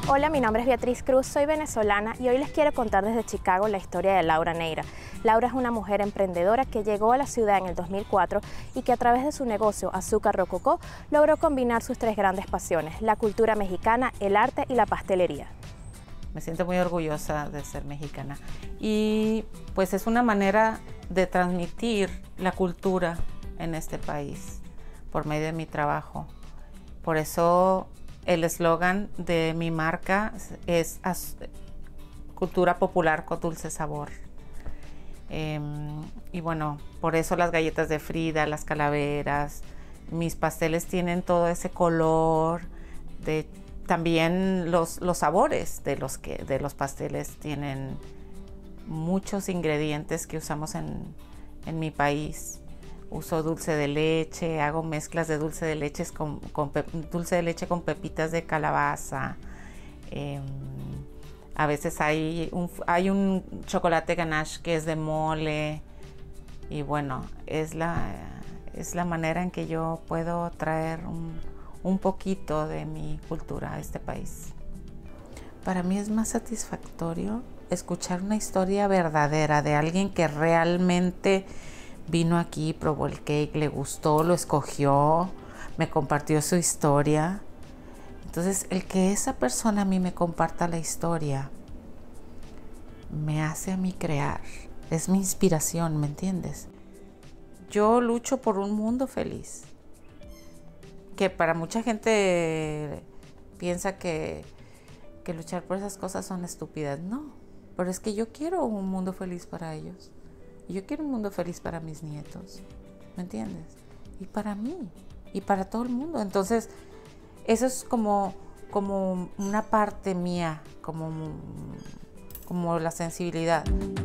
Hola, mi nombre es Beatriz Cruz, soy venezolana y hoy les quiero contar desde Chicago la historia de Laura Neira. Laura es una mujer emprendedora que llegó a la ciudad en el 2004 y que a través de su negocio Azúcar Rococó logró combinar sus tres grandes pasiones, la cultura mexicana, el arte y la pastelería. Me siento muy orgullosa de ser mexicana y pues es una manera de transmitir la cultura en este país por medio de mi trabajo. Por eso el eslogan de mi marca es cultura popular con dulce sabor. Y bueno, por eso las galletas de Frida, las calaveras, mis pasteles tienen todo ese color, también los sabores de los pasteles tienen muchos ingredientes que usamos en mi país. Uso dulce de leche, hago mezclas de dulce de leche con pepitas de calabaza. A veces hay un chocolate ganache que es de mole. Y bueno, es la manera en que yo puedo traer un poquito de mi cultura a este país. Para mí es más satisfactorio escuchar una historia verdadera de alguien que realmente vino aquí, probó el cake, le gustó, lo escogió, me compartió su historia. Entonces, el que esa persona a mí me comparta la historia me hace a mí crear. Es mi inspiración, ¿me entiendes? Yo lucho por un mundo feliz. Que para mucha gente piensa que luchar por esas cosas son estúpidas. No, pero es que yo quiero un mundo feliz para ellos. Y yo quiero un mundo feliz para mis nietos, ¿me entiendes? Y para mí, y para todo el mundo. Entonces, eso es como una parte mía, como la sensibilidad.